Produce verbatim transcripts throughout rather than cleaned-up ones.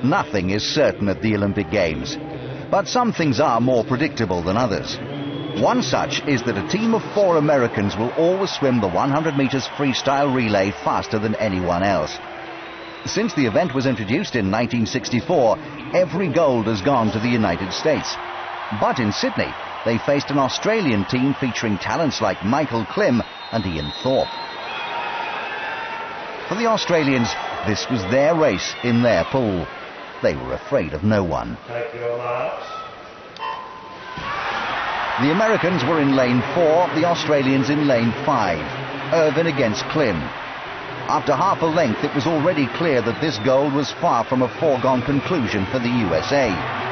Nothing is certain at the Olympic Games, but some things are more predictable than others. One such is that a team of four Americans will always swim the one hundred meters freestyle relay faster than anyone else. Since the event was introduced in nineteen sixty-four, every gold has gone to the United States. But in Sydney, they faced an Australian team featuring talents like Klim and Ian Thorpe. For the Australians, this was their race in their pool. They were afraid of no one. Take your marks. The Americans were in lane four, the Australians in lane five. Irvin against Klim. After half a length, it was already clear that this gold was far from a foregone conclusion for the U S A.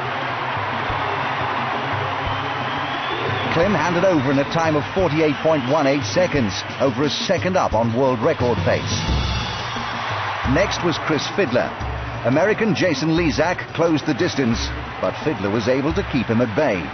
Klim handed over in a time of forty-eight point one eight seconds, over a second up on world record pace. Next was Chris Fydler. American Jason Lezak closed the distance, but Fydler was able to keep him at bay.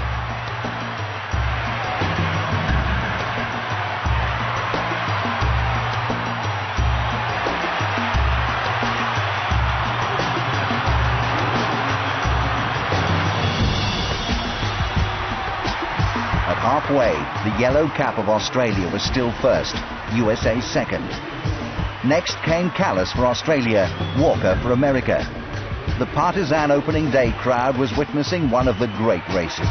At halfway, the yellow cap of Australia was still first, U S A second. Next came Callus for Australia, Walker for America. The partisan opening day crowd was witnessing one of the great races.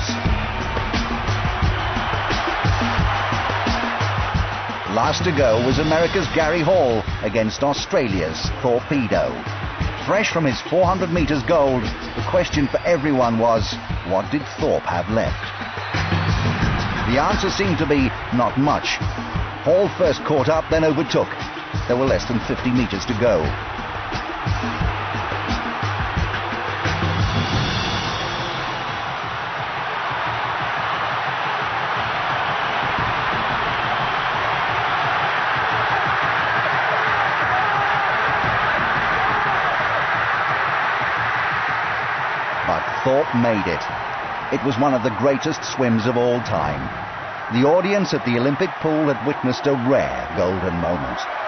Last to go was America's Gary Hall against Australia's Torpedo. Fresh from his four hundred meters gold, the question for everyone was, what did Thorpe have left? The answer seemed to be not much. Hall first caught up, then overtook. There were less than fifty meters to go. But Thorpe made it. It was one of the greatest swims of all time. The audience at the Olympic pool had witnessed a rare golden moment.